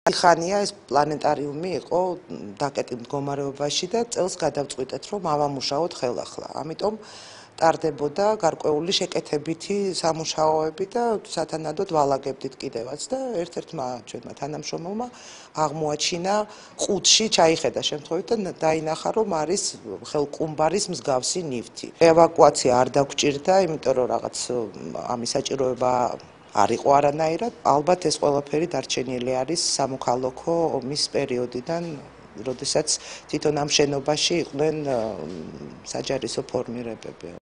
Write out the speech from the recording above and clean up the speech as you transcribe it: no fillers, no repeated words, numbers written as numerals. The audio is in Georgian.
ხანია ეს პლანეტარიუმი იყო დაკეტილ მდგომარეობაში და წელს გადავწყვიტეთ რომ ავამუშაოთ ხელახლა. ამიტომ ტარდებოდა გარკვეული შეკეთებითი სამუშაოები და სათანადოდ ვალაგებდით კიდევაც და ერთ-ერთმა ჩვენმა თანამშრომელმა აღმოაჩინა ყუთში ჩაიხედა შემთხვევით და დაინახა რომ არის ხელყუმბარის მსგავსი ნივთი. ევაკუაცია არ დაგვჭირდა, იმიტომ რომ რაღაც ამის საჭიროება არ იყო არანაირად. ალბათ ეს ყველაფერი დარჩენილი არის სამოქალაქო ომის პერიოდიდან, როდესაც თვითონ ამ შენობაში იყვნენ საჯარისო ფორმირებები.